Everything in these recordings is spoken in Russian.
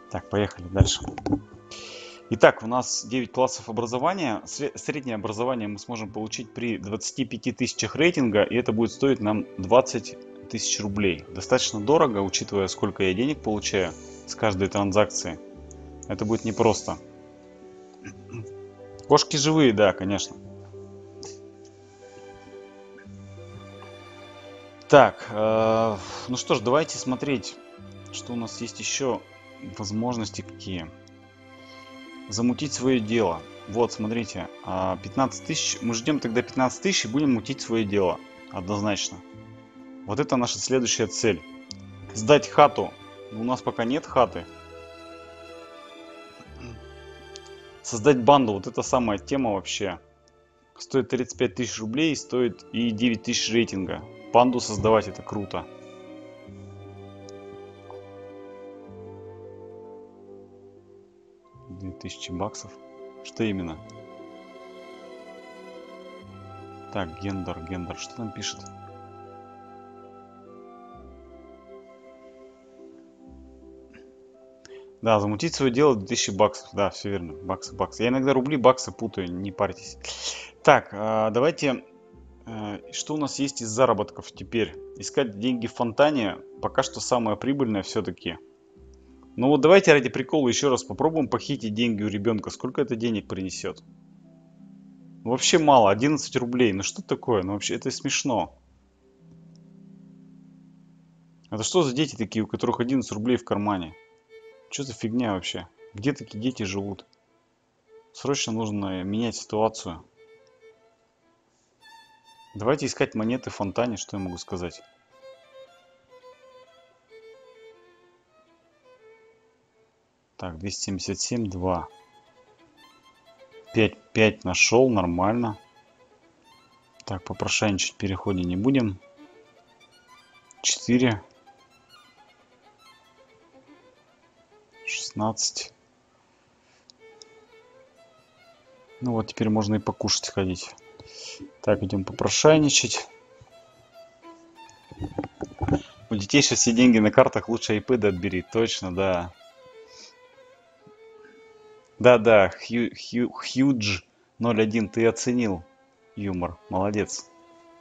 Так, поехали дальше. Итак, у нас 9 классов образования. Среднее образование мы сможем получить при 25 тысячах рейтинга, и это будет стоить нам 20 тысяч рублей. Достаточно дорого, учитывая, сколько я денег получаю с каждой транзакции. Это будет непросто. Кошки живые, да, конечно. Так, ну что ж, давайте смотреть, что у нас есть еще возможности какие. Замутить свое дело. Вот, смотрите, 15 тысяч. Мы ждем тогда 15 тысяч и будем мутить свое дело. Однозначно. Вот это наша следующая цель. Сдать хату. У нас пока нет хаты. Создать банду. Вот это самая тема вообще. Стоит 35 тысяч рублей, стоит и 9 тысяч рейтинга. Банду создавать это круто. 2000 баксов. Что именно? Так, гендер. Что там пишет? Да, замутить свое дело 2000 баксов. Да, все верно. Баксы. Я иногда рубли, баксы путаю, не парьтесь. Так, давайте... Что у нас есть из заработков теперь? Искать деньги в фонтане. Пока что самое прибыльное все-таки. Ну вот давайте ради прикола еще раз попробуем похитить деньги у ребенка. Сколько это денег принесет? Вообще мало, 11 рублей. Ну что такое? Ну вообще это смешно. Это что за дети такие, у которых 11 рублей в кармане? Что за фигня вообще? Где такие дети живут? Срочно нужно менять ситуацию. Давайте искать монеты в фонтане, что я могу сказать. Так, 277, 2. 5 нашел, нормально. Так, попрошайничать в переходе не будем. 4. 16. Ну вот, теперь можно и покушать сходить. Так, идем попрошайничать. У детей сейчас все деньги на картах, лучше iPad отбери. Точно, да. Да, Хьюдж 01, ты оценил юмор. Молодец.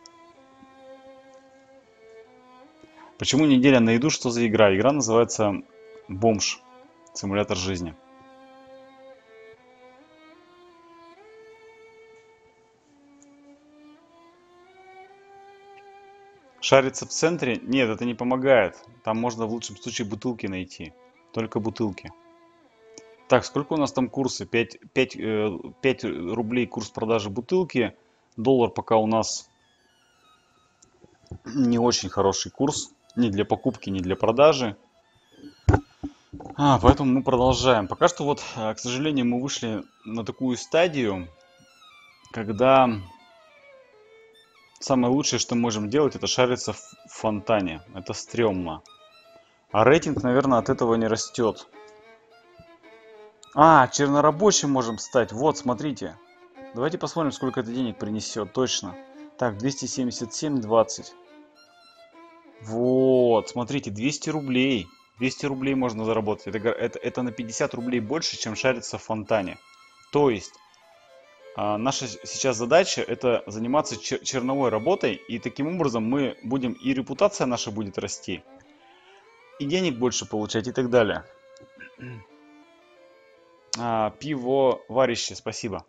Почему неделя на еду? Что за игра? Игра называется Бомж. Симулятор жизни. Шариться в центре? Нет, это не помогает. Там можно в лучшем случае бутылки найти. Только бутылки. Так, сколько у нас там курсы? 5 рублей курс продажи бутылки. Доллар пока у нас не очень хороший курс. Ни для покупки, ни для продажи. Поэтому мы продолжаем. Пока что вот, к сожалению, мы вышли на такую стадию, когда самое лучшее, что мы можем делать, это шариться в фонтане. Это стрёмно. А рейтинг, наверное, от этого не растет. Чернорабочим можем стать. Вот, смотрите. Давайте посмотрим, сколько это денег принесет. Точно. Так, 277, 20. Вот, смотрите, 200 рублей. 200 рублей можно заработать. Это на 50 рублей больше, чем шариться в фонтане. То есть, наша сейчас задача это заниматься черновой работой. И таким образом мы будем, и репутация наша будет расти, и денег больше получать, и так далее. Пивоварище, спасибо.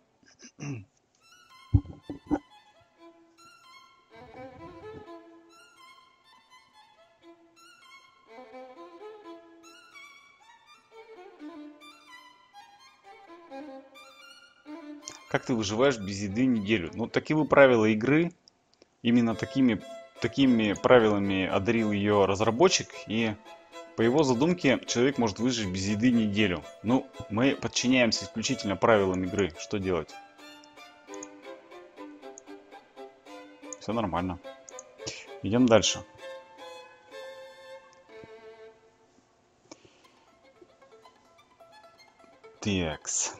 Как ты выживаешь без еды неделю? Ну, таковы правила игры. Именно такими правилами одарил ее разработчик. И по его задумке человек может выжить без еды неделю. Ну, мы подчиняемся исключительно правилам игры. Что делать? Все нормально. Идем дальше. Такс.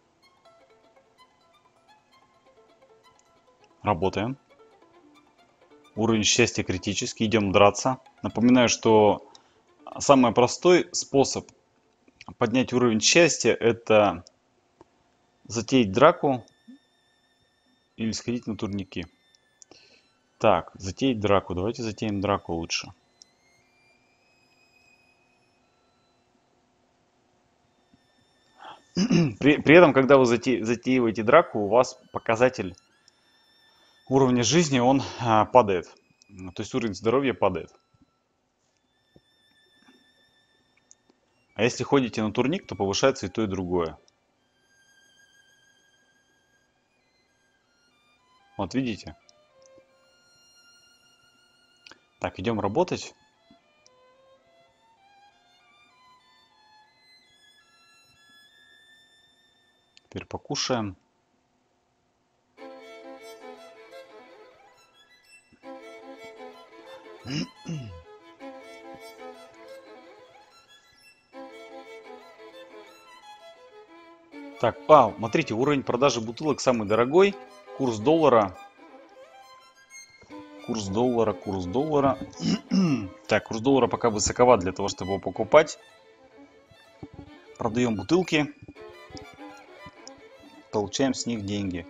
Работаем. Уровень счастья критический. Идем драться. Напоминаю, что самый простой способ поднять уровень счастья — это затеять драку или сходить на турники. Так, затеять драку. Давайте затеем драку лучше. При этом, когда вы затеиваете драку, у вас показатель уровня жизни, он падает. То есть уровень здоровья падает. А если ходите на турник, то повышается и то, и другое. Вот видите? Так, идем работать. Теперь покушаем. Так, смотрите, уровень продажи бутылок самый дорогой. Курс доллара. Курс доллара, курс доллара. Так, курс доллара пока высоковат для того, чтобы его покупать. Продаем бутылки. Получаем с них деньги.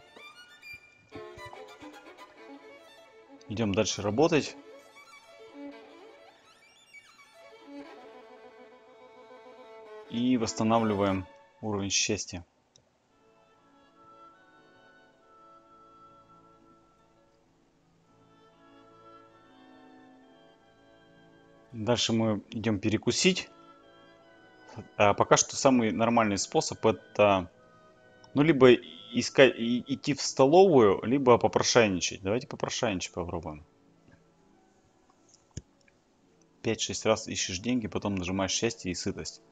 Идем дальше работать. И восстанавливаем уровень счастья. Дальше мы идем перекусить. А пока что самый нормальный способ — это, ну, либо идти в столовую, либо попрошайничать. Давайте попрошайничать попробуем. 5-6 раз ищешь деньги, потом нажимаешь счастье и сытость.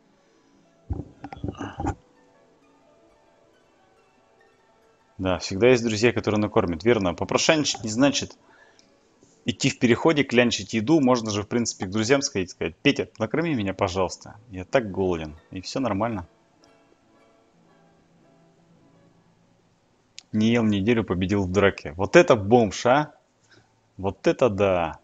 Да, всегда есть друзья, которые накормят. Верно. Попрошайничать не значит идти в переходе, клянчить еду. Можно же, в принципе, к друзьям сказать: Петя, накорми меня, пожалуйста. Я так голоден. И все нормально. Не ел неделю, победил в драке. Вот это бомж, а? Вот это да.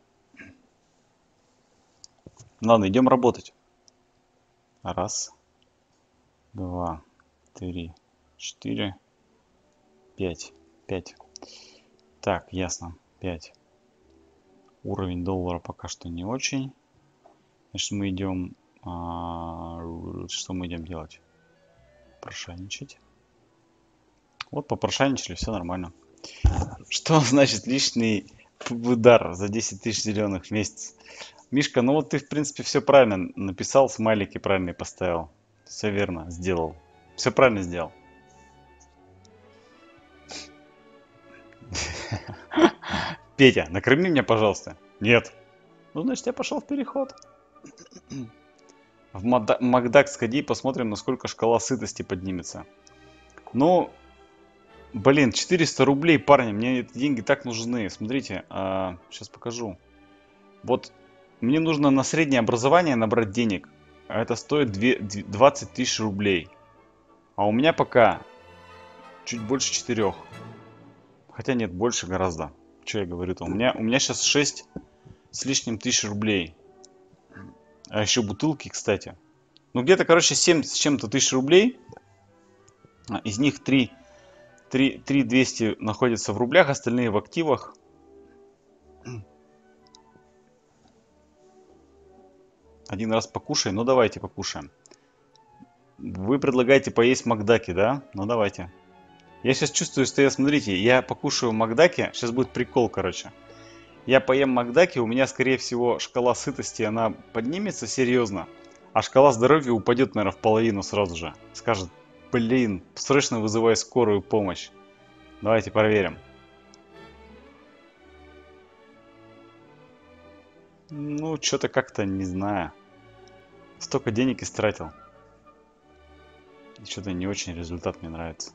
Ладно, идем работать. Раз, два, три, четыре, пять. 5. Так, ясно. 5. Уровень доллара пока что не очень. Значит, мы идем... что мы идем делать? Прошайничать. Вот, попрошайничали, все нормально. Что значит лишний удар за 10 тысяч зеленых в месяц? Мишка, ну вот ты, в принципе, все правильно написал, смайлики правильно поставил. Все верно сделал. Все правильно сделал. Петя, накорми меня, пожалуйста. Нет. Ну, значит, я пошел в переход. В Макдак сходи, посмотрим, насколько шкала сытости поднимется. Ну, блин, 400 рублей, парни, мне эти деньги так нужны. Смотрите, сейчас покажу. Вот, мне нужно на среднее образование набрать денег. А это стоит 20 тысяч рублей. А у меня пока чуть больше 4. Хотя нет, больше гораздо. Что я говорю-то? У меня сейчас 6 с лишним тысяч рублей. А еще бутылки, кстати. Ну, где-то, короче, 7 с чем-то тысяч рублей. Из них 3 200 находятся в рублях, остальные в активах. Один раз покушай. Ну, давайте покушаем. Вы предлагаете поесть в Макдаке, да? Ну, давайте. Я сейчас чувствую, что смотрите, я покушаю в Макдаке. Сейчас будет прикол, короче. Я поем в Макдаке, у меня, скорее всего, шкала сытости, она поднимется серьезно. А шкала здоровья упадет, наверное, в половину сразу же. Скажет: блин, срочно вызывай скорую помощь. Давайте проверим. Ну, что-то как-то, не знаю. Столько денег истратил. И что-то не очень результат мне нравится.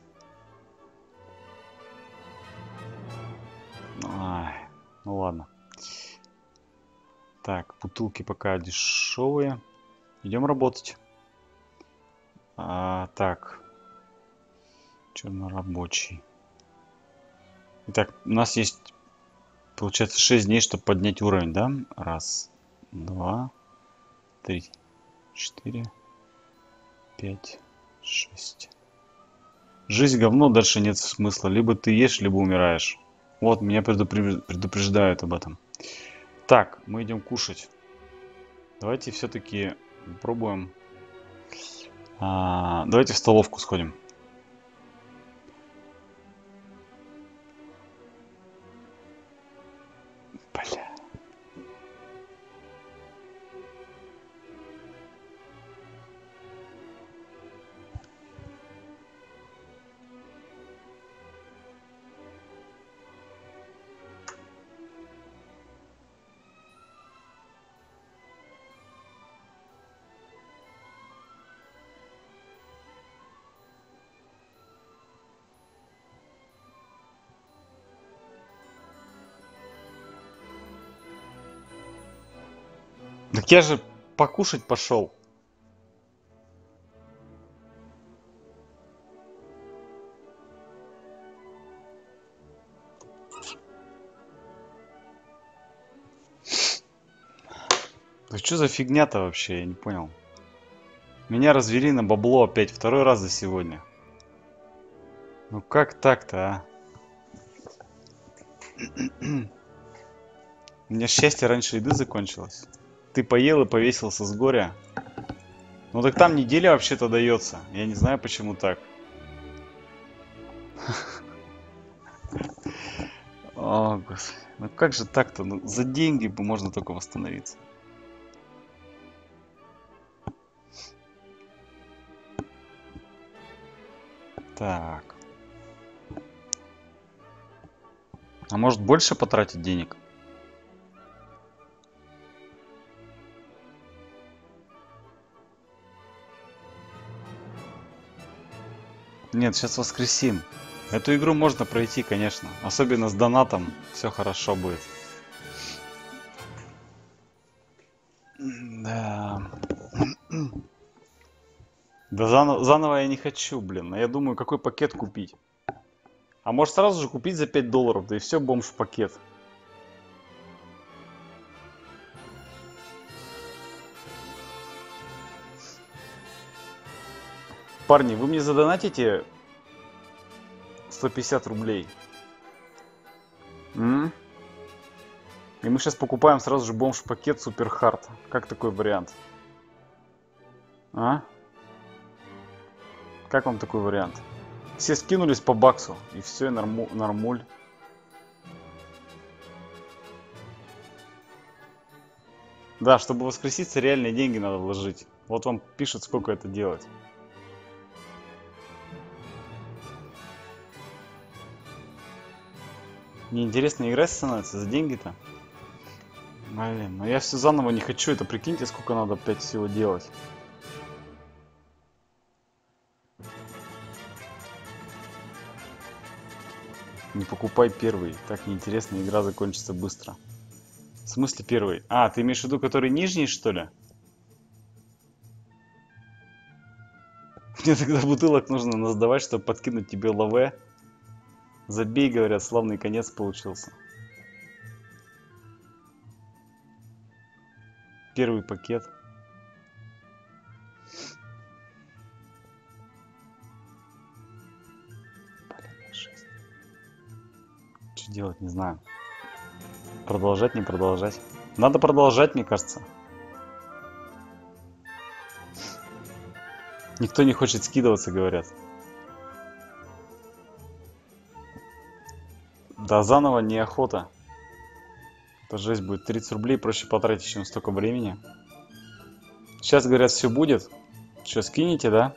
Ай, ну ладно. Так, бутылки пока дешевые. Идем работать. Так. Чернорабочий. Итак, у нас есть, получается, 6 дней, чтобы поднять уровень, да? Раз, два, три, четыре, 5, 6. Жизнь говно, дальше нет смысла. Либо ты ешь, либо умираешь. Вот, меня предупреждают об этом. Так, мы идем кушать. Давайте все-таки попробуем. Давайте в столовку сходим. Бля. Так я же покушать пошел. Да что за фигня-то вообще, я не понял. Меня развели на бабло опять, второй раз за сегодня. Ну как так-то, а? У меня счастье раньше еды закончилось. Ты поел и повесился с горя. Ну так там неделя вообще-то дается. Я не знаю, почему так. О, господи. Ну как же так-то? Ну, за деньги бы можно только восстановиться. Так. А может больше потратить денег? Нет, сейчас воскресим. Эту игру можно пройти, конечно. Особенно с донатом все хорошо будет. Да. Да заново я не хочу, блин. Я думаю, какой пакет купить. А может сразу же купить за $5, да и все, бомж-пакет. Парни, вы мне задонатите 150 рублей? М? И мы сейчас покупаем сразу же бомж-пакет Супер Хард. Как такой вариант? А? Как вам такой вариант? Все скинулись по баксу, и все, и нормуль. Да, чтобы воскреситься, реальные деньги надо вложить. Вот вам пишут, сколько это делать. Неинтересно играть становится за деньги-то. Блин, но я все заново не хочу. Это прикиньте, сколько надо опять всего делать. Не покупай первый. Так неинтересно, игра закончится быстро. В смысле первый? А, ты имеешь в виду, который нижний, что ли? Мне тогда бутылок нужно насдавать, чтобы подкинуть тебе лаве. Забей, говорят, славный конец получился. Первый пакет. Что делать, не знаю. Продолжать, не продолжать. Надо продолжать, мне кажется. Никто не хочет скидываться, говорят. Да, заново неохота. Это жесть будет. 30 рублей проще потратить, чем столько времени. Сейчас, говорят, все будет. Что, скинете, да?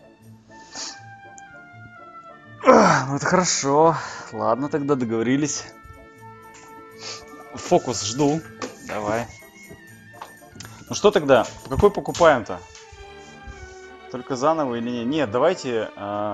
Ну это хорошо. Ладно, тогда договорились. Фокус жду. Давай. Ну что тогда? Какой покупаем-то? Только заново или нет? Нет, давайте...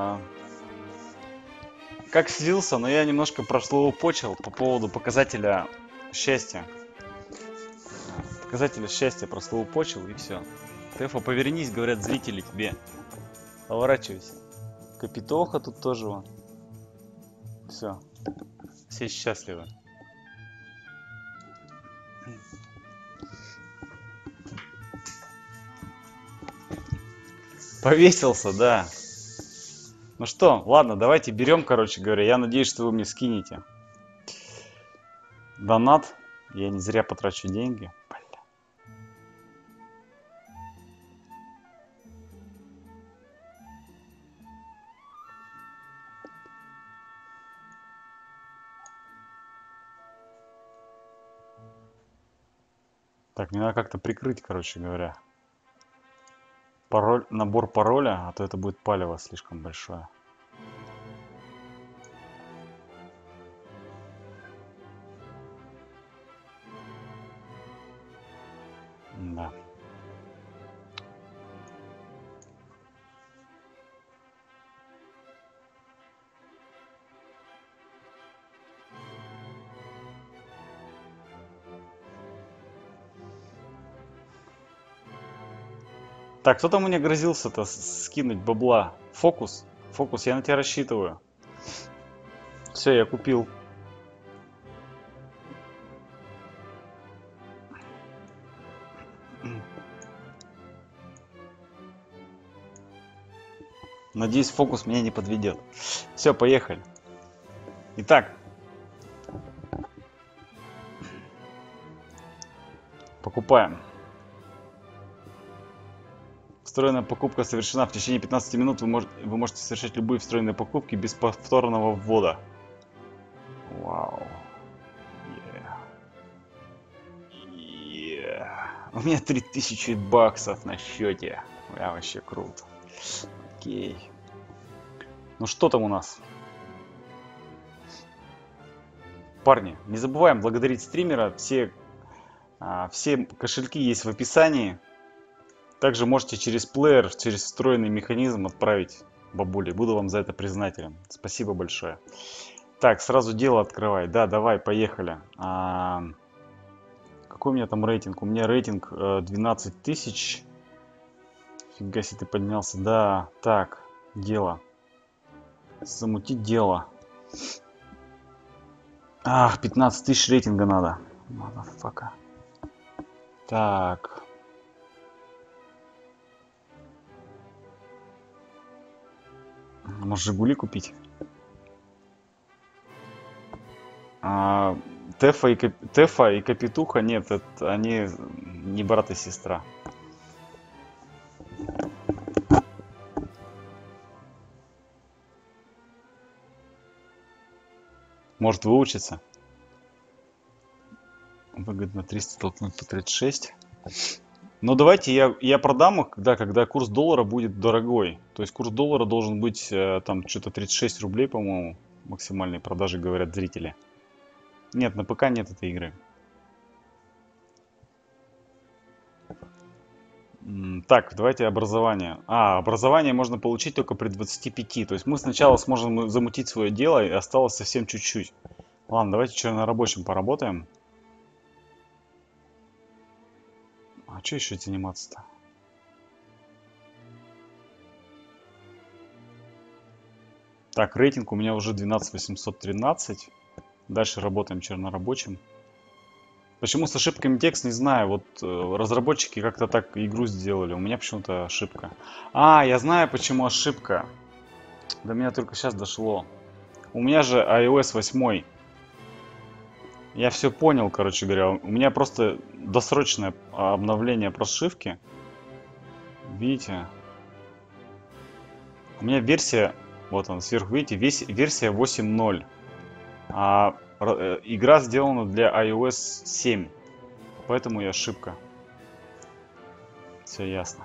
как слился, но я немножко прослоупочил по поводу показателя счастья. Показателя счастья прослоупочил и все. Тэфа, повернись, говорят зрители тебе. Поворачивайся. Капитоха тут тоже вон. Все. Все счастливы. Повесился, да. Ну что, ладно, давайте берем, короче говоря. Я надеюсь, что вы мне скинете донат. Я не зря потрачу деньги. Так, мне надо как-то прикрыть, короче говоря. Пароль, набор пароля, а то это будет палево слишком большое. Да. Так, кто там мне грозился-то скинуть бабла? Фокус? Фокус, я на тебя рассчитываю. Все, я купил. Надеюсь, фокус меня не подведет. Все, поехали. Итак, покупаем. Встроенная покупка совершена в течение 15 минут. Вы можете совершать любые встроенные покупки без повторного ввода. Вау. У меня 3000 баксов на счете. Я вообще круто. Окей. Ну что там у нас? Парни, не забываем благодарить стримера. Все кошельки есть в описании. Также можете через плеер, через встроенный механизм отправить бабуле. Буду вам за это признателен. Спасибо большое. Так, сразу дело открывай. Да, давай, поехали. Какой у меня там рейтинг? У меня рейтинг 12 тысяч. Фига себе ты поднялся. Да, так, дело. Замутить дело. Ах, 15 тысяч рейтинга надо. Motherfucker. Так. Может, Жигули купить? Тефа и Капитуха, нет, они не брат и сестра. Может выучиться? Выгодно 300 толкнуть по 36. Но давайте я продам их, когда курс доллара будет дорогой. То есть курс доллара должен быть там что-то 36 рублей, по-моему, максимальной продажи, говорят зрители. Нет, на ПК нет этой игры. Так, давайте образование. Образование можно получить только при 25. То есть мы сначала сможем замутить свое дело, и осталось совсем чуть-чуть. Ладно, давайте чернорабочим поработаем. А что еще заниматься-то? Так, рейтинг у меня уже 12813. Дальше работаем чернорабочим. Почему с ошибками текст, не знаю. Вот разработчики как-то так игру сделали. У меня почему-то ошибка. Я знаю, почему ошибка. До меня только сейчас дошло. У меня же iOS 8. Я все понял, короче говоря. У меня просто досрочное обновление прошивки. Видите? У меня версия, вот она сверху, видите, версия 8.0. Игра сделана для iOS 7. Поэтому и ошибка. Все ясно.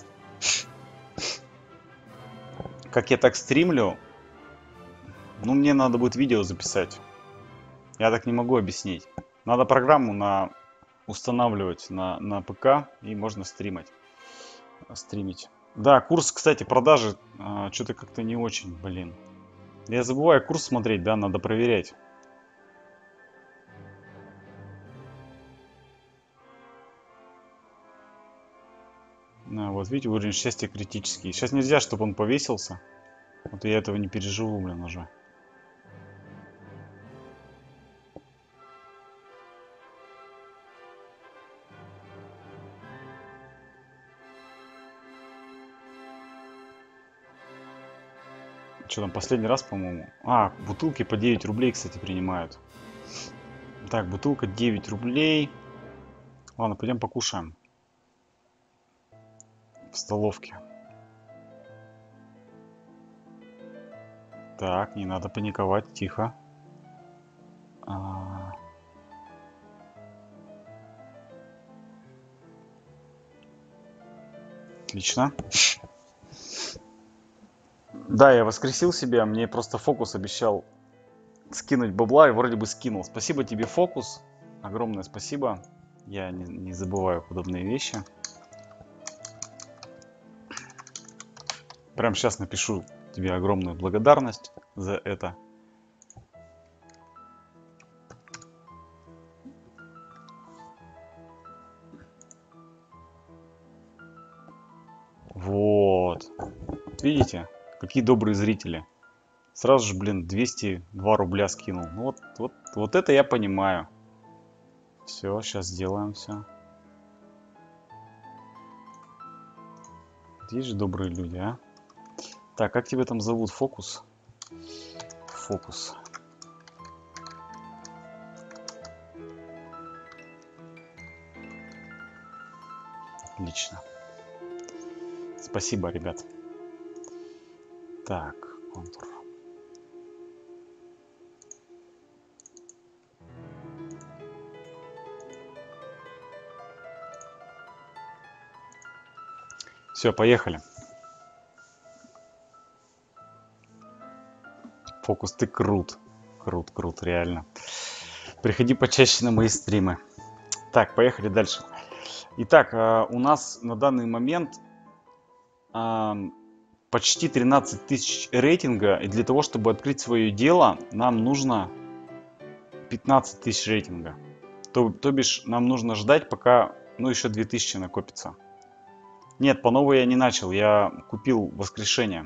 Как я так стримлю, ну мне надо будет видео записать. Я так не могу объяснить. Надо программу устанавливать на ПК и можно стримить. Да, курс, кстати, продажи что-то как-то не очень, блин. Я забываю курс смотреть, да, надо проверять. Вот видите, уровень счастья критический. Сейчас нельзя, чтобы он повесился. Вот я этого не переживу, блин, уже. Что там, последний раз, по-моему? А, бутылки по 9 рублей, кстати, принимают. Так, бутылка 9 рублей. Ладно, пойдем покушаем. В столовке. Так, не надо паниковать, тихо. А, Отлично. Да, я воскресил себя, мне просто Фокус обещал скинуть бабла и вроде бы скинул. Спасибо тебе, Фокус. Огромное спасибо. Я не забываю подобные вещи. Прямо сейчас напишу тебе огромную благодарность за это. Вот. Видите, какие добрые зрители. Сразу же, блин, 202 рубля скинул. Ну вот это я понимаю. Все, сейчас сделаем все. Есть же добрые люди, а? Так, как тебя там зовут? Фокус? Фокус. Отлично. Спасибо, ребят. Так, контур. Все, поехали. Фокус, ты крут. Крут, реально. Приходи почаще на мои стримы. Так, поехали дальше. Итак, у нас на данный момент почти 13 тысяч рейтинга. И для того, чтобы открыть свое дело, нам нужно 15 тысяч рейтинга. То бишь, нам нужно ждать, пока, ну, еще 2000 накопится. Нет, по новой я не начал. Я купил воскрешение.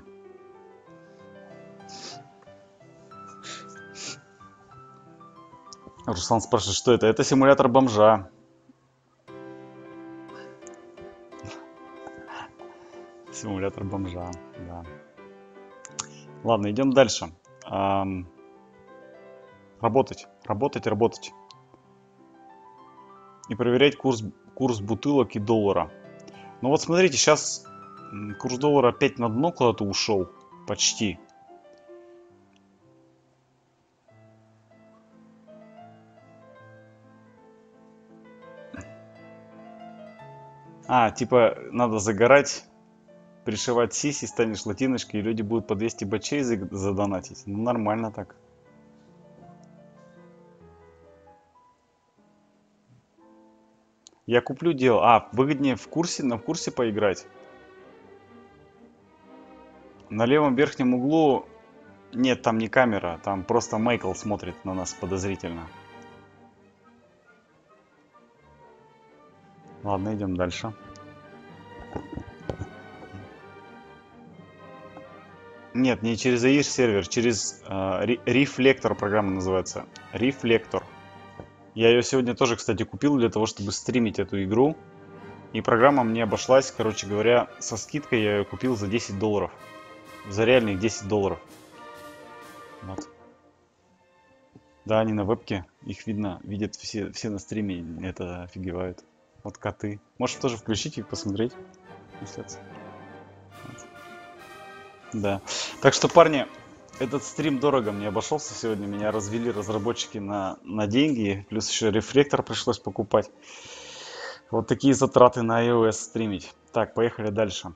Руслан спрашивает, что это? Это симулятор бомжа. Симулятор бомжа, да. Ладно, идем дальше. Работать. И проверять курс бутылок и доллара. Ну вот смотрите, сейчас курс доллара опять на дно куда-то ушел. Почти. Типа надо загорать, пришивать сиси, станешь латиночкой, и люди будут по 200 бачей задонатить. Ну нормально так. Я куплю дело. Выгоднее на курсе поиграть. На левом верхнем углу... Нет, там не камера, там просто Майкл смотрит на нас подозрительно. Ладно, идем дальше. Нет, не через AIR сервер, через Reflector программа называется. Reflector. Я ее сегодня тоже, кстати, купил для того, чтобы стримить эту игру. И программа мне обошлась, короче говоря, со скидкой я ее купил за 10 долларов. За реальных 10 долларов. Вот. Да, они на вебке, их видят все на стриме, это офигевают. Вот коты. Можешь тоже включить и посмотреть. Вот. Да. Так что, парни, этот стрим дорого мне обошелся сегодня. Меня развели разработчики на деньги. Плюс еще рефлектор пришлось покупать. Вот такие затраты на iOS стримить. Так, поехали дальше.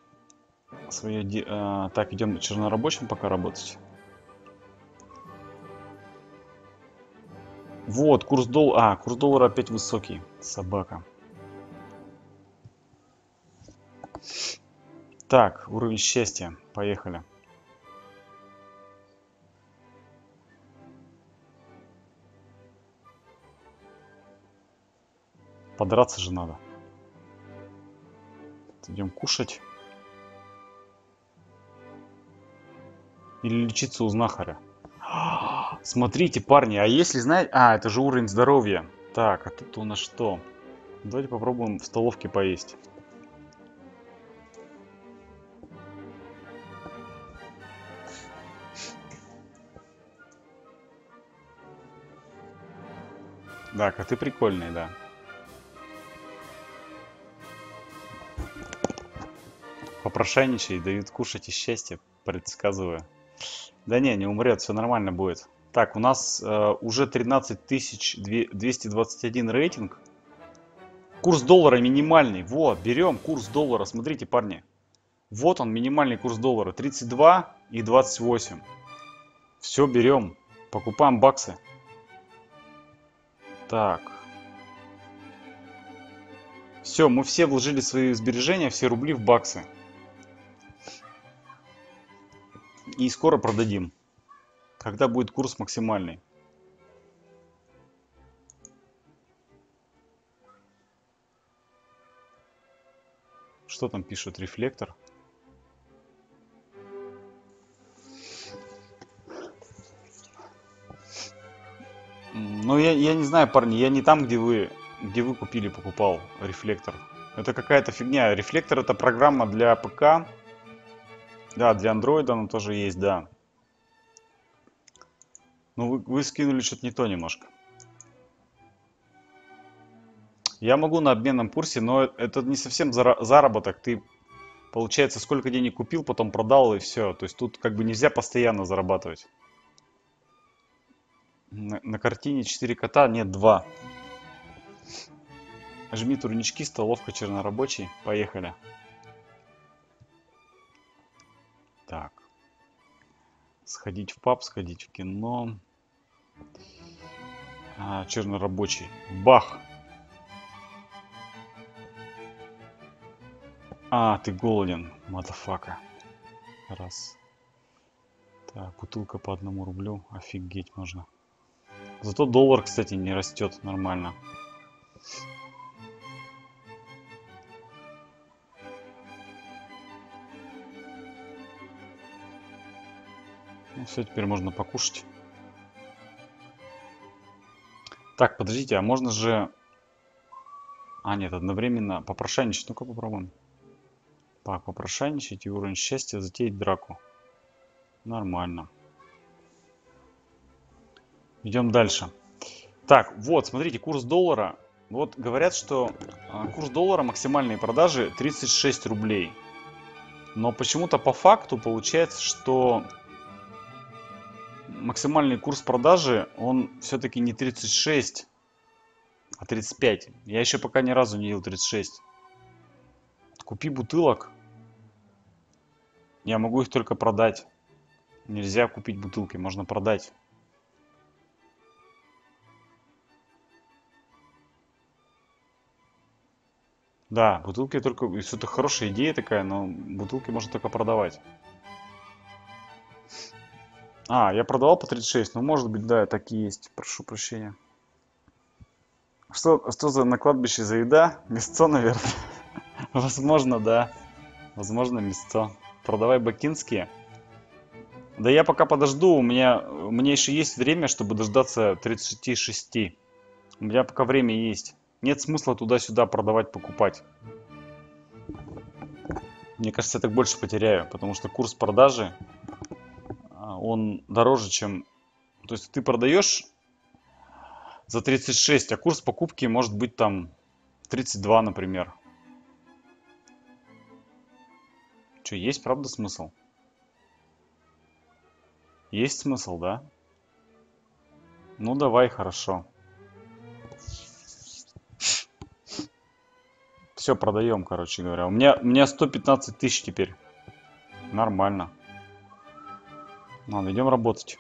Так, идем чернорабочим пока работать. Вот, курс доллара опять высокий. Собака. Так, уровень счастья. Поехали. Подраться же надо. Идем кушать. Или лечиться у знахаря. Смотрите, парни, а если знать... это же уровень здоровья. Так, а тут у нас что? Давайте попробуем в столовке поесть. Да, коты прикольные, да. Попрошайничай, дают кушать и счастье, предсказываю. Да не умрет, все нормально будет. Так, у нас уже 13 221 рейтинг. Курс доллара минимальный. Вот, берем курс доллара. Смотрите, парни. Вот он, минимальный курс доллара. 32 и 28. Все, берем. Покупаем баксы. Так. Все, мы все вложили свои сбережения, все рубли в баксы. И скоро продадим. Когда будет курс максимальный. Что там пишут? Рефлектор. Ну, я не знаю, парни, я не там, где вы купили, покупал рефлектор. Это какая-то фигня. Рефлектор это программа для ПК. Да, для андроида она тоже есть, да. Ну, вы скинули что-то не то немножко. Я могу на обменном курсе, но это не совсем заработок. Ты, получается, сколько денег купил, потом продал и все. То есть тут как бы нельзя постоянно зарабатывать. На картине 4 кота, нет, 2. Жми турнички, столовка, чернорабочий. Поехали. Так. Сходить в паб, сходить в кино. Чернорабочий. Бах! Ты голоден, мадафака. Раз. Так, бутылка по 1 рублю. Офигеть можно. Зато доллар, кстати, не растет нормально. Ну все, теперь можно покушать. Так, подождите, а можно же... нет, одновременно попрошайничать. Ну-ка попробуем. Так, попрошайничать и уровень счастья, затеять драку. Нормально. Идем дальше. Так, вот, смотрите, курс доллара. Вот говорят, что курс доллара максимальные продажи 36 рублей. Но почему-то по факту получается, что максимальный курс продажи, он все-таки не 36, а 35. Я еще пока ни разу не видел 36. Купи бутылок. Я могу их только продать. Нельзя купить бутылки, можно продать. Да, бутылки только... Если это хорошая идея такая, но бутылки можно только продавать. Я продавал по 36, но может быть, да, такие есть. Прошу прощения. Что за на кладбище за еда? Мясцо, наверное. Возможно, да. Возможно, мясцо. Продавай бакинские. Да я пока подожду. Мне еще есть время, чтобы дождаться 36. У меня пока время есть. Нет смысла туда-сюда продавать, покупать. Мне кажется, я так больше потеряю, потому что курс продажи, он дороже, чем... То есть ты продаешь за 36, а курс покупки может быть там 32, например. Что, есть правда смысл? Есть смысл, да? Ну давай, хорошо. Все продаем, короче говоря. У меня 115 тысяч теперь. Нормально. Ладно, идем работать.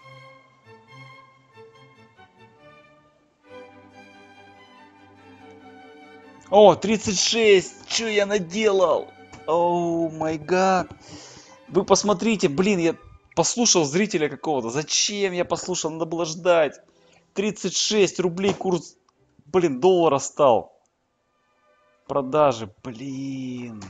О, 36! Что я наделал? Оу май гад. Вы посмотрите, блин, я послушал зрителя какого-то. Зачем я послушал? Надо было ждать. 36 рублей курс, блин, доллара стал. Продажи, блин.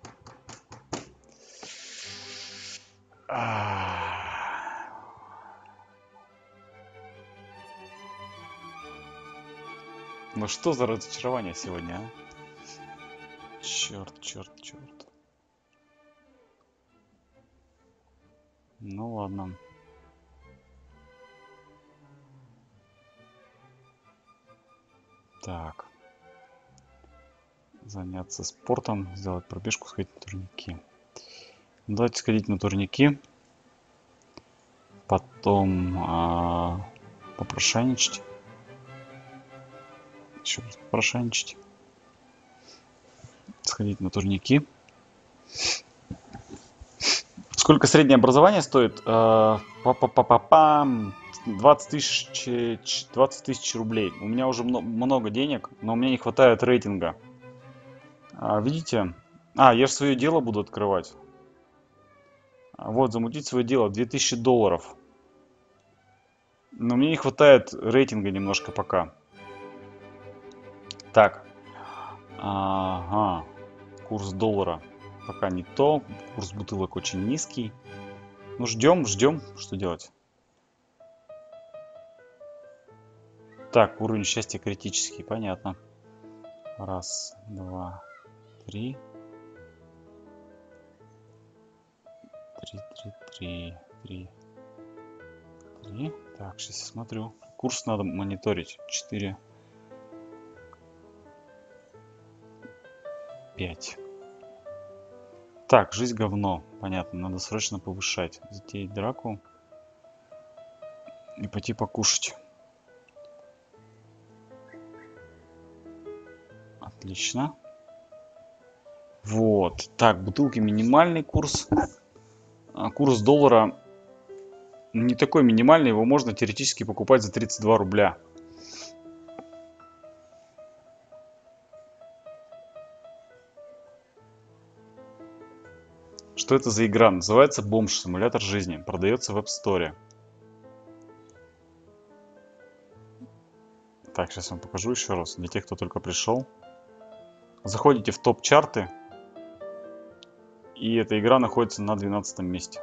Ну что за разочарование сегодня, а? Черт, черт, черт. Ну ладно. Так. Заняться спортом, сделать пробежку, сходить на турники. Давайте сходить на турники. Потом попрошайничать. Еще раз попрошайничать. Сходить на турники. Сколько среднее образование стоит? 20 тысяч рублей. У меня уже много денег, но у меня не хватает рейтинга. Видите? Я же свое дело буду открывать. Вот, замутить свое дело. 2000 долларов. Но мне не хватает рейтинга немножко пока. Так. Ага. Курс доллара пока не то. Курс бутылок очень низкий. Ну, ждем. Что делать? Так, уровень счастья критический. Понятно. Раз, два, три. Три. Так, сейчас я смотрю. Курс надо мониторить. 4. 5. Так, жизнь говно. Понятно, надо срочно повышать. Затеять драку. И пойти покушать. Отлично. Вот. Так, бутылки минимальный курс. Курс доллара не такой минимальный. Его можно теоретически покупать за 32 рубля. Что это за игра? Называется Бомж. Симулятор жизни. Продается в App Store. Так, сейчас вам покажу еще раз. Для тех, кто только пришел. Заходите в топ-чарты. И эта игра находится на 12 месте.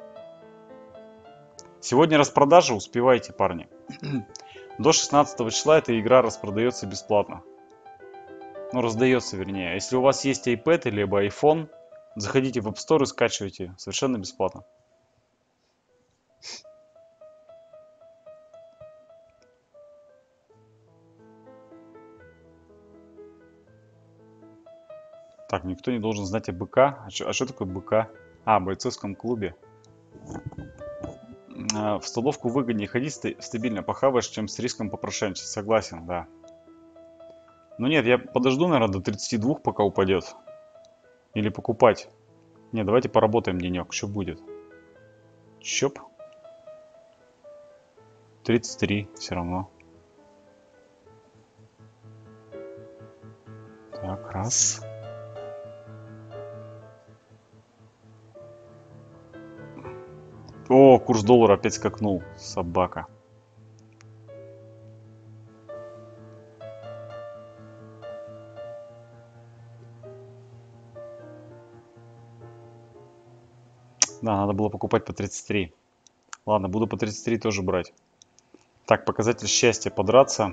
Сегодня распродажа. Успевайте, парни. До 16 числа эта игра распродается бесплатно. Ну, раздается, вернее. Если у вас есть iPad или iPhone, заходите в App Store и скачивайте. Совершенно бесплатно. Так, никто не должен знать о БК. А что такое БК? В бойцовском клубе. В столовку выгоднее ходить стабильно похаваешь, чем с риском попрошайничать. Согласен, да. Ну нет, я подожду, наверное, до 32, пока упадет. Или покупать. Не, давайте поработаем денек. Что будет? Щоп. 33 все равно. Так, раз. О, курс доллара опять скакнул. Собака. Да, надо было покупать по 33. Ладно, буду по 33 тоже брать. Так, показатель счастья подраться.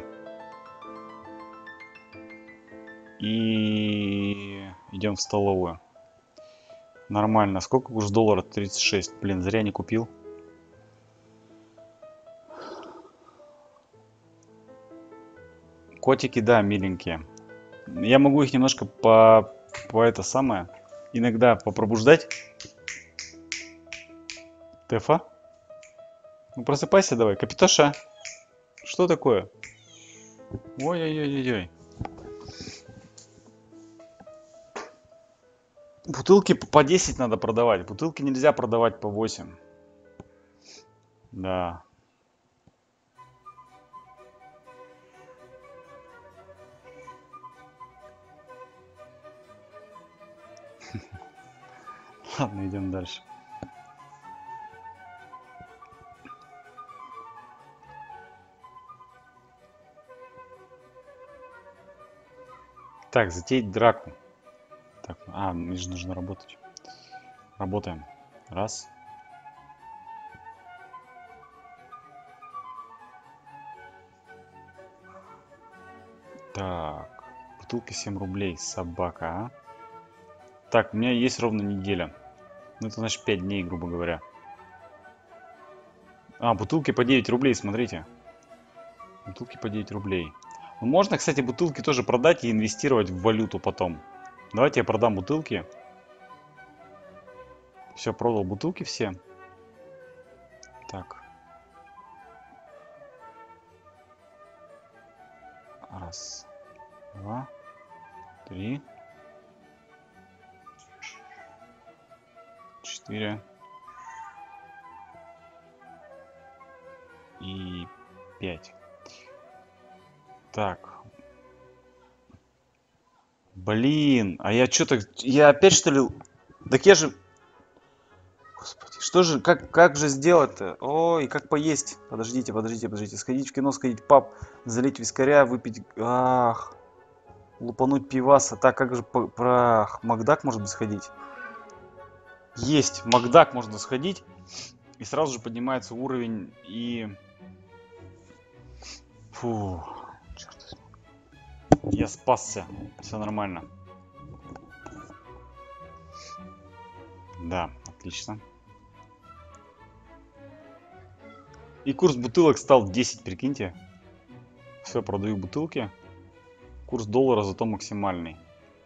И идем в столовую. Нормально. Сколько курс доллара? 36. Блин, зря не купил. Котики, да, миленькие. Я могу их немножко иногда попробуждать. Тефа? Ну просыпайся давай. Капитоша. Что такое? Ой-ой-ой-ой-ой. Бутылки по 10 надо продавать. Бутылки нельзя продавать по 8. Да. Ладно, идем дальше. Так, затеять драку. Так, мне же нужно работать. Работаем. Раз. Так. Бутылка 7 рублей. Собака, Так, у меня есть ровно неделя. Ну, это значит 5 дней, грубо говоря. Бутылки по 9 рублей, смотрите. Бутылки по 9 рублей. Ну, можно, кстати, бутылки тоже продать и инвестировать в валюту потом. Давайте я продам бутылки. Все, продал бутылки все. Так. Раз, два, три, четыре и 5. Так. Блин, а я что-то... Я опять что ли... Так я же... Господи, что же... Как же сделать-то? Ой, как поесть? Подождите. Сходить в кино, сходить в паб, залить вискаря, выпить... Ах, лупануть пиваса. Так, как же... Ах, Макдак может быть сходить? Есть, в Макдак можно сходить. И сразу же поднимается уровень и... Фу, черт. Я спасся. Все нормально. Да, отлично. И курс бутылок стал 10, прикиньте. Все, продаю бутылки. Курс доллара зато максимальный.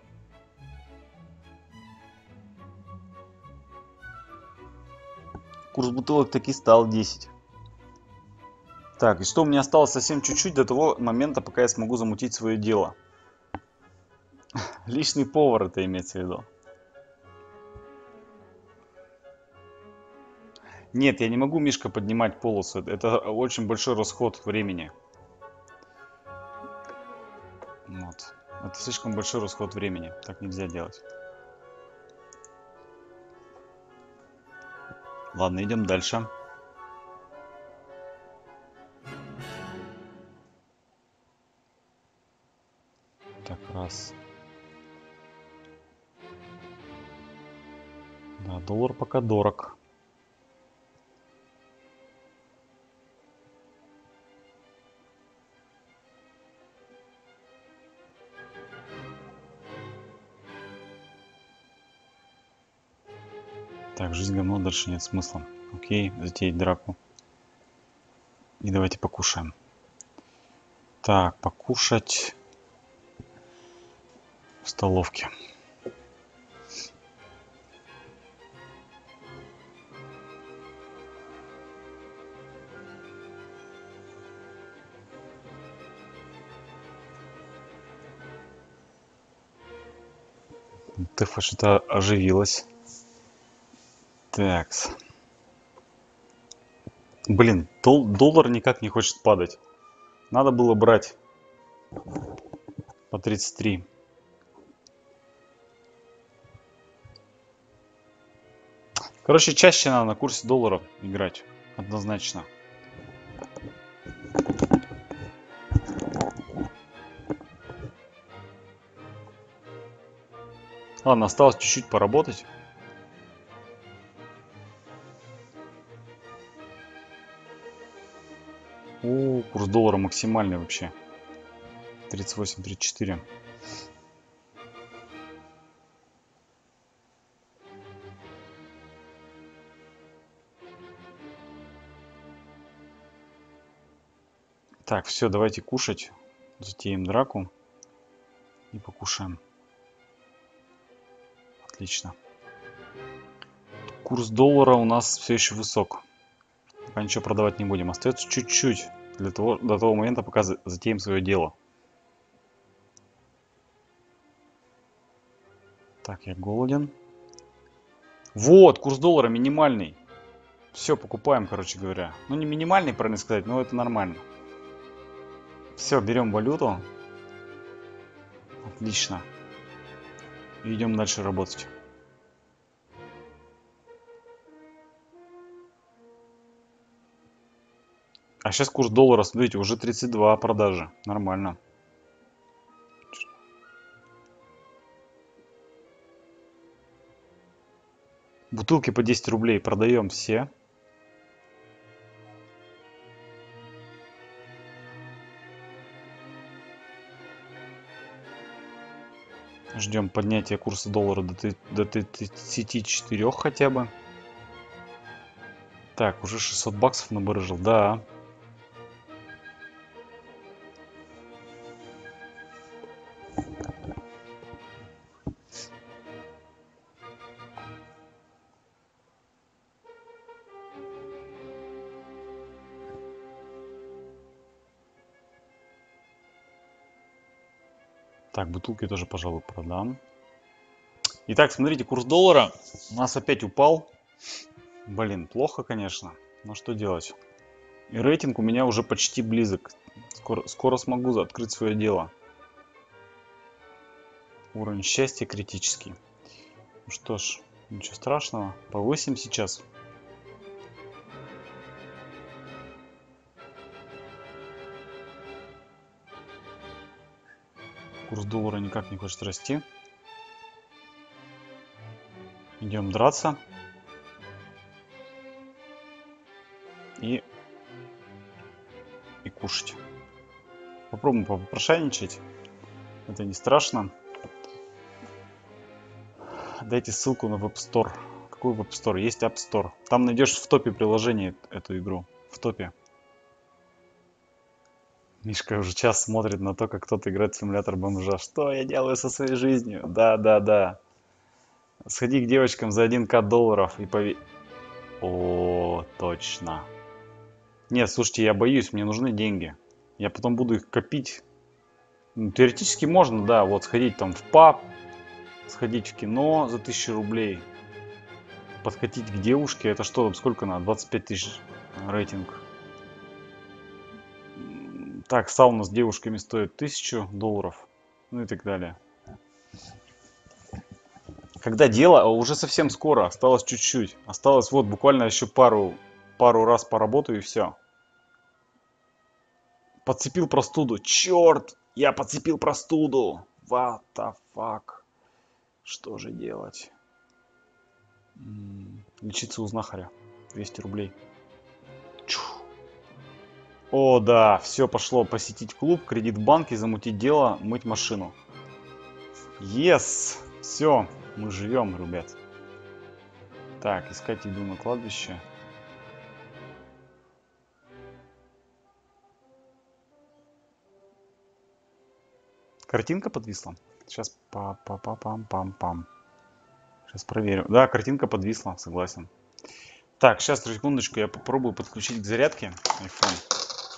Курс бутылок таки стал 10. Так, и что у меня осталось совсем чуть-чуть до того момента, пока я смогу замутить свое дело. Личный повар это имеется в виду. Нет, я не могу, Мишка, поднимать полосу. Это очень большой расход времени. Вот. Это слишком большой расход времени. Так нельзя делать. Ладно, идем дальше. Так, раз. Да, доллар пока дорог. Так, жизнь говно, дальше нет смысла. Окей, затеять драку. И давайте покушаем. Так, покушать в столовке. ТФ что-то оживилась. Так. Блин, доллар никак не хочет падать. Надо было брать по 33. Короче, чаще надо на курсе долларов играть. Однозначно. Ладно, осталось чуть-чуть поработать. Курс доллара максимальный вообще. 38-34. Так, все, давайте кушать. Затеем драку. И покушаем. Отлично. Курс доллара у нас все еще высок. Пока ничего продавать не будем. Остается чуть-чуть до того момента, пока затеем свое дело. Так, я голоден. Вот, курс доллара минимальный. Все, покупаем, короче говоря. Ну, не минимальный, правильно сказать, но это нормально. Все, берем валюту. Отлично. И идем дальше работать. А сейчас курс доллара, смотрите, уже 32 продажи. Нормально. Бутылки по 10 рублей продаем все. Ждем поднятия курса доллара до 34 хотя бы. Так, уже 600 баксов набарыжил, да. Так, бутылки тоже, пожалуй, продам. Итак, смотрите, курс доллара у нас опять упал. Блин, плохо, конечно. Но что делать? И рейтинг у меня уже почти близок. Скоро смогу открыть свое дело. Уровень счастья критический. Ну что ж, ничего страшного. Повысим сейчас. Курс доллара никак не хочет расти. Идем драться. И кушать. Попробуем попрошайничать. Это не страшно. Дайте ссылку на Web Store. Какой Web Store? Есть App Store. Там найдешь в топе приложений эту игру. В топе. Мишка уже час смотрит на то, как кто-то играет в симулятор бомжа. Что я делаю со своей жизнью? Да, да, да. Сходи к девочкам за 1К долларов и О, точно. Нет, слушайте, я боюсь, мне нужны деньги. Я потом буду их копить. Ну, теоретически можно, да, вот сходить там в паб, сходить в кино за 1000 рублей, подкатить к девушке. Это что там, сколько надо? 25 тысяч рейтинг. Так, сауна с девушками стоит 1000 долларов. Ну и так далее. Когда дело, уже совсем скоро, осталось чуть-чуть. Осталось вот буквально еще пару раз поработаю и все. Подцепил простуду. Черт! Я подцепил простуду! What the fuck? Что же делать? Лечиться у знахаря. 200 рублей. Чух. О, да, все пошло. Посетить клуб, кредит в банке, замутить дело, мыть машину. Yes! Все, мы живем, ребят. Так, искать еду на кладбище. Картинка подвисла. Сейчас па-па-па-пам-пам-пам. Сейчас проверю. Да, картинка подвисла, согласен. Так, сейчас, секундочку, я попробую подключить к зарядке iPhone.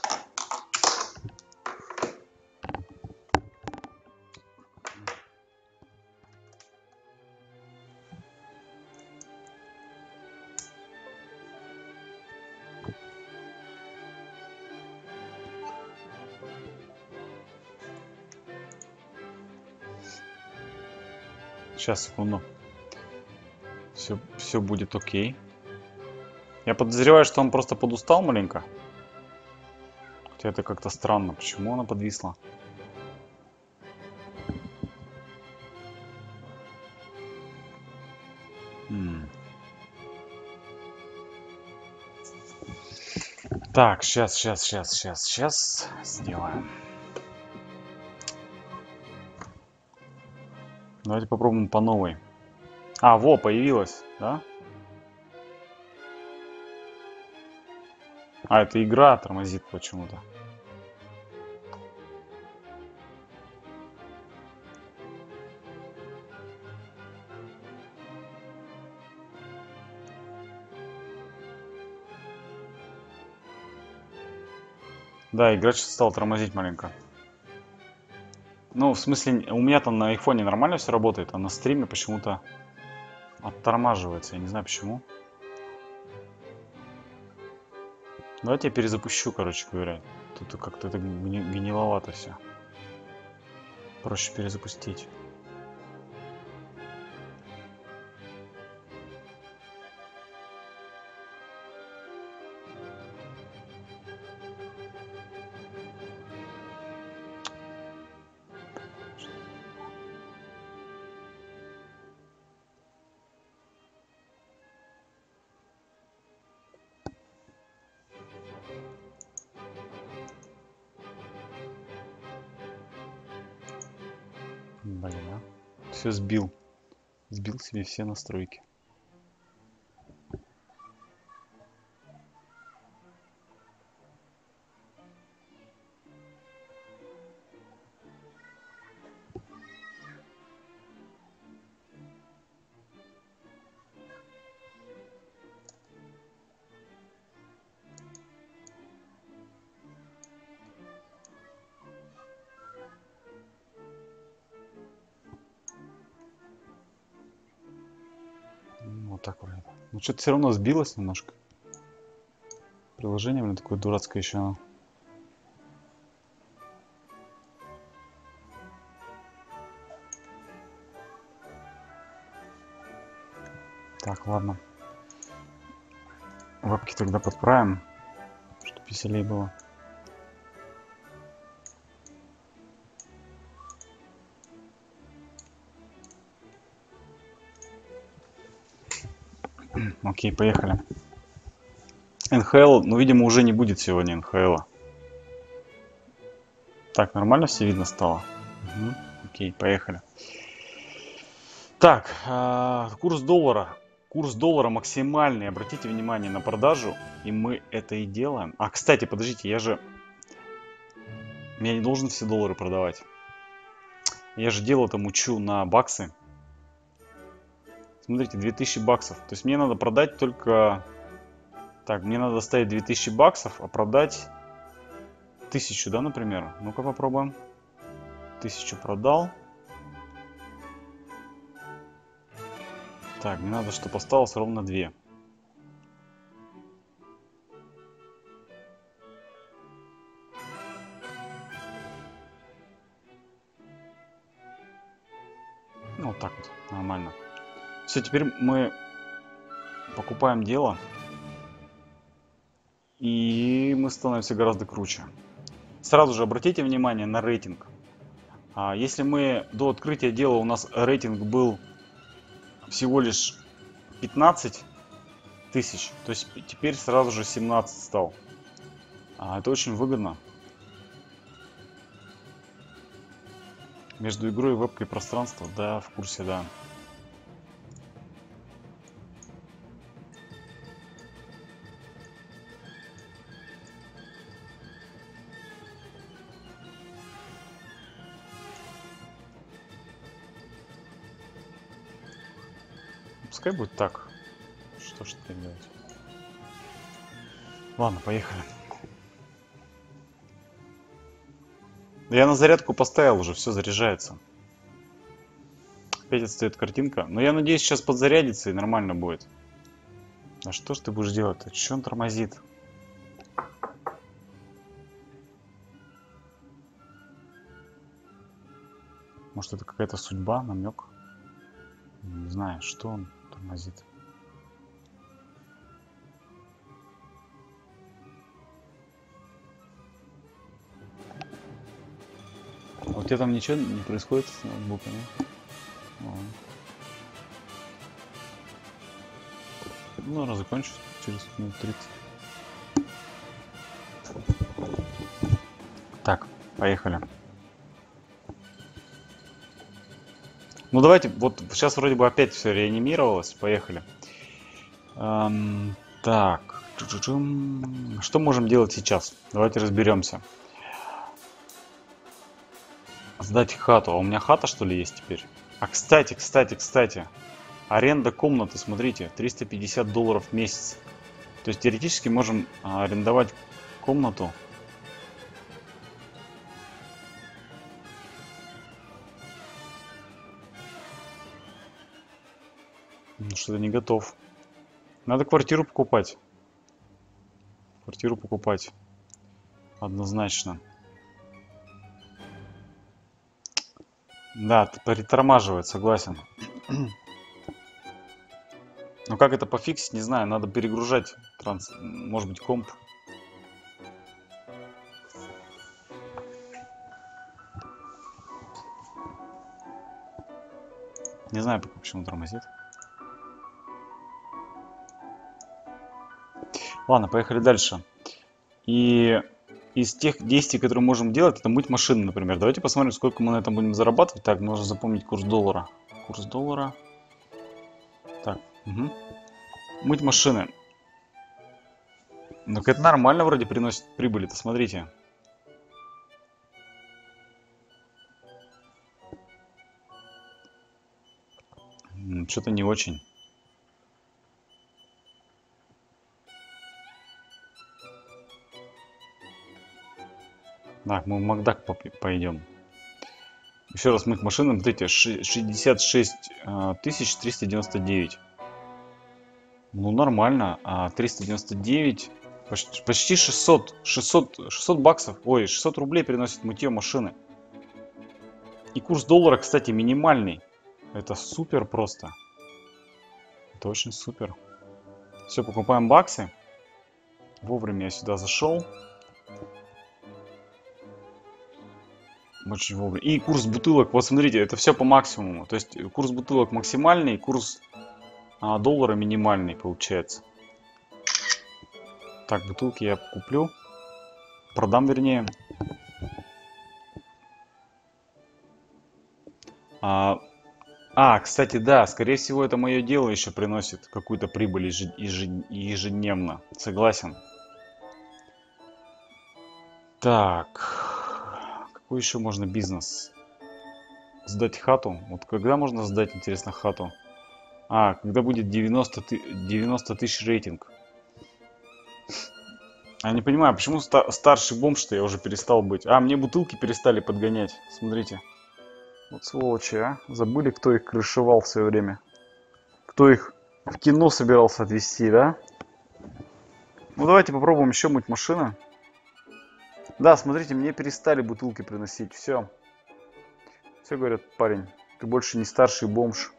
Сейчас, секунду. Все будет окей. Я подозреваю, что он просто подустал маленько. Хотя это как-то странно. Почему она подвисла? Так, сейчас сделаем. Давайте попробуем по новой. А, во, появилась, да? А, это игра тормозит почему-то. Да, игра сейчас стала тормозить маленько. Ну, в смысле, у меня там на айфоне нормально все работает, а на стриме почему-то оттормаживается. Я не знаю почему. Давайте я перезапущу, короче говоря. Тут как-то это гниловато все. Проще перезапустить. Блин, а. Все сбил. Сбил себе все настройки. Ну, что-то все равно сбилось немножко. Приложение, блин, такое дурацкое еще оно. Так, ладно. Вебки тогда подправим, чтобы веселее было. Окей, поехали. НХЛ, ну, видимо, уже не будет сегодня НХЛ. Так, нормально все видно стало? Угу. Окей, поехали. Так, курс доллара. Курс доллара максимальный. Обратите внимание на продажу. И мы это и делаем. А, кстати, подождите, я не должен все доллары продавать. Я же дело-то мучу на баксы. Смотрите, 2000 баксов. То есть мне надо продать только... Так, мне надо ставить 2000 баксов, а продать 1000, да, например? Ну-ка попробуем. 1000 продал. Так, мне надо, чтобы осталось ровно 2. Ну, вот так вот, нормально. Все, теперь мы покупаем дело. И мы становимся гораздо круче. Сразу же обратите внимание на рейтинг. Если мы до открытия дела у нас рейтинг был всего лишь 15 тысяч, то есть теперь сразу же 17 стал. Это очень выгодно. Между игрой и вебкой пространство, да, в курсе, да. Пускай будет так. Что ж теперь делать? Ладно, поехали. Да я на зарядку поставил уже, все заряжается. Опять отстает картинка. Но я надеюсь, сейчас подзарядится и нормально будет. А что ж ты будешь делать-то? Че он тормозит? Может, это какая-то судьба, намек? Не знаю, что он тормозит. У тебя там ничего не происходит с ноутбуками? Ну, наверное, закончу через минут 30. Так, поехали. Ну, давайте, вот сейчас вроде бы опять все реанимировалось. Поехали. Так. Что можем делать сейчас? Давайте разберемся. Сдать хату. А у меня хата, что ли, есть теперь? А, кстати. Аренда комнаты, смотрите, $350 в месяц. То есть теоретически можем арендовать комнату. Ну, что-то не готов. Надо квартиру покупать. Однозначно. Да, притормаживает, согласен. Но как это пофиксить, не знаю. Надо перегружать, может быть, комп. Не знаю, почему тормозит. Ладно, поехали дальше. И из тех действий, которые можем делать, это мыть машины, например. Давайте посмотрим, сколько мы на этом будем зарабатывать. Так, нужно запомнить курс доллара. Курс доллара. Так, угу. Мыть машины. Ну, это нормально вроде приносит прибыль-то, смотрите. Что-то не очень. Так, мы в Макдак пойдем. Еще раз мыть машины, смотрите, 66 399. Ну, нормально. 399. Почти 600 баксов. Ой, 600 рублей приносит мытье машины. И курс доллара, кстати, минимальный. Это супер просто. Это очень супер. Все, покупаем баксы. Вовремя я сюда зашел. Очень вовремя. И курс бутылок, вот смотрите, это все по максимуму. То есть курс бутылок максимальный, курс доллара минимальный получается. Так, бутылки я куплю. Продам, вернее. Кстати, да, скорее всего, это мое дело еще приносит какую-то прибыль ежедневно. Согласен. Так, какой еще можно бизнес? Сдать хату. Вот когда можно сдать, интересно, хату? Когда будет 90 тысяч рейтинг. Я не понимаю, почему старший бомж-то я уже перестал быть. Мне бутылки перестали подгонять. Смотрите. Вот сволочи, Забыли, кто их крышевал в свое время. Кто их в кино собирался отвезти, да? Ну, давайте попробуем еще мыть машины. Да, смотрите, мне перестали бутылки приносить. Все. Все, говорят, парень, ты больше не старший бомж.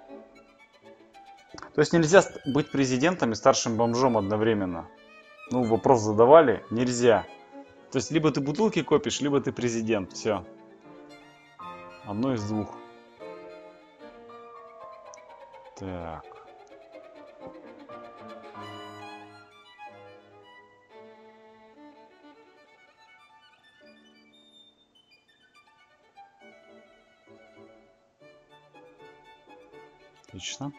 То есть нельзя быть президентом и старшим бомжом одновременно. Ну, вопрос задавали. Нельзя. То есть либо ты бутылки копишь, либо ты президент. Все. Одно из двух. Так. Отлично.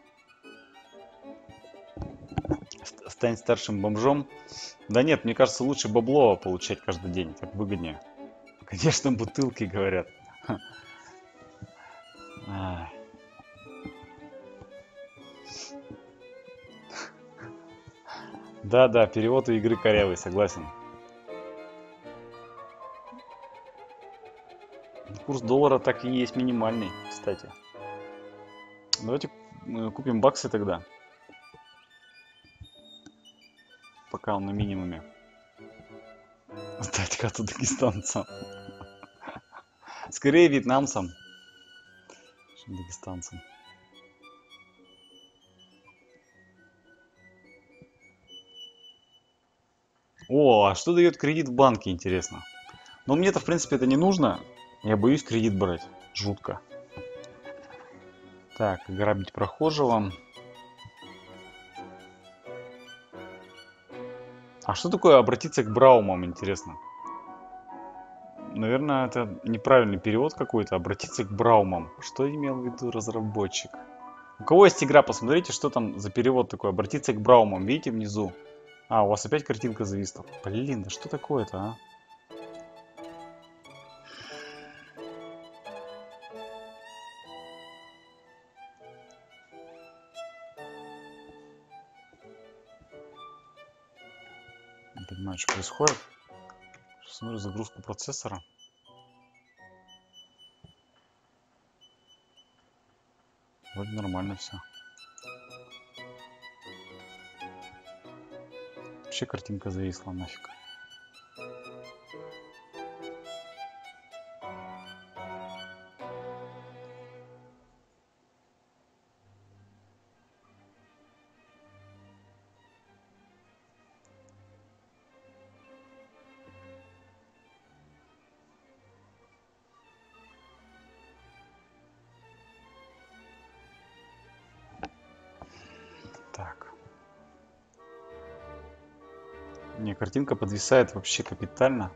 Стань старшим бомжом. Да нет, мне кажется, лучше бабло получать каждый день. Так выгоднее. Конечно, бутылки, говорят. Да, перевод у игры корявый, согласен. Курс доллара так и есть минимальный, кстати. Давайте купим баксы тогда. Пока он на минимуме. Сдать хату дагестанцам. Скорее вьетнамцам, чем дагестанцам. А что дает кредит в банке, интересно? Но мне-то, в принципе, это не нужно. Я боюсь кредит брать. Жутко. Так, грабить прохожего. Что такое обратиться к Браумам, интересно? Наверное, это неправильный перевод какой-то. Обратиться к Браумам. Что имел в виду разработчик? У кого есть игра, посмотрите, что там за перевод такой. Обратиться к Браумам. Видите внизу? У вас опять картинка зависла. Блин, да что такое-то, Не понимаю, что происходит. Сейчас смотрю загрузку процессора. Вроде нормально все. Вообще картинка зависла нафиг. Так. Не, картинка подвисает вообще капитально.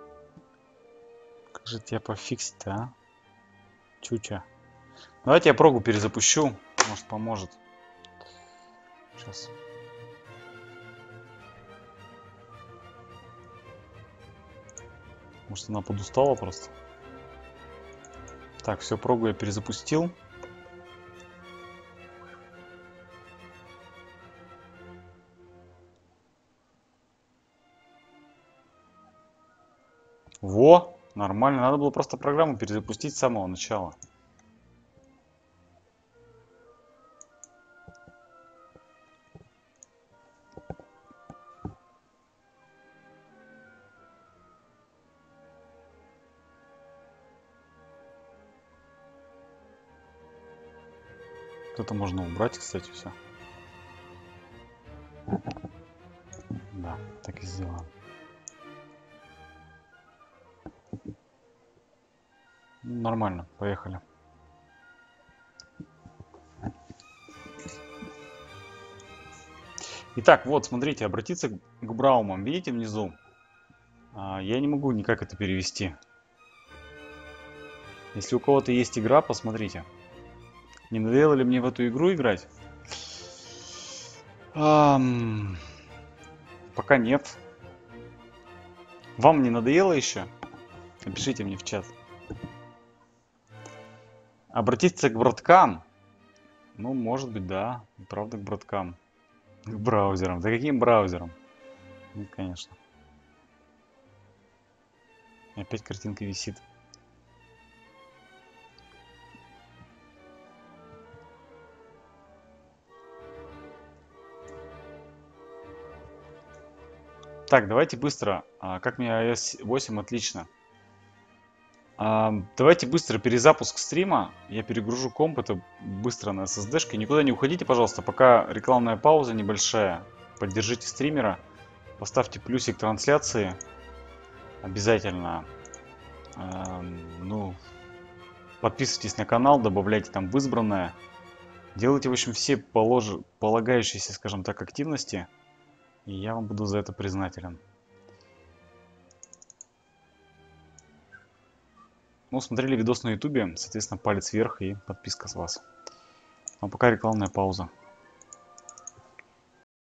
Как же тебя пофиксить-то, Чуча. Давайте я прогу перезапущу. Может, поможет. Сейчас. Может, она подустала просто. Так, все, прогу я перезапустил. Во! Нормально. Надо было просто программу перезапустить с самого начала. Это можно убрать, кстати, все. Да, так и сделаем. Нормально, поехали. Итак, вот, смотрите, обратиться к Браумам. Видите внизу? Я не могу никак это перевести. Если у кого-то есть игра, посмотрите. Не надоело ли мне в эту игру играть? Пока нет. Вам не надоело еще? Напишите мне в чат. Обратиться к браткам? Ну, может быть, да. Правда, к браткам. К браузерам. Да каким браузерам? Ну, конечно. Опять картинка висит. Так, давайте быстро. Как мне iOS 8 отлично. Давайте быстро перезапуск стрима. Я перегружу комп, это быстро на SSD-шке. Никуда не уходите, пожалуйста, пока рекламная пауза небольшая. Поддержите стримера. Поставьте плюсик трансляции. Обязательно. Ну, подписывайтесь на канал, добавляйте там в избранное. Делайте, в общем, все полагающиеся, скажем так, активности. И я вам буду за это признателен. Ну, смотрели видос на ютубе, соответственно, палец вверх и подписка с вас. А пока рекламная пауза.